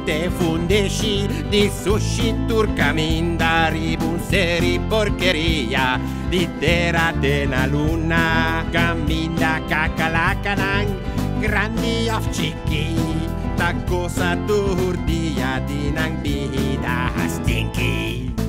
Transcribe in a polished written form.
te fundesci di sushi turcaminda, ribunseri porcheria, di terra della luna, caminda cacalacanan, grandi of chicky, ta cosa turdia di nang bida stinky.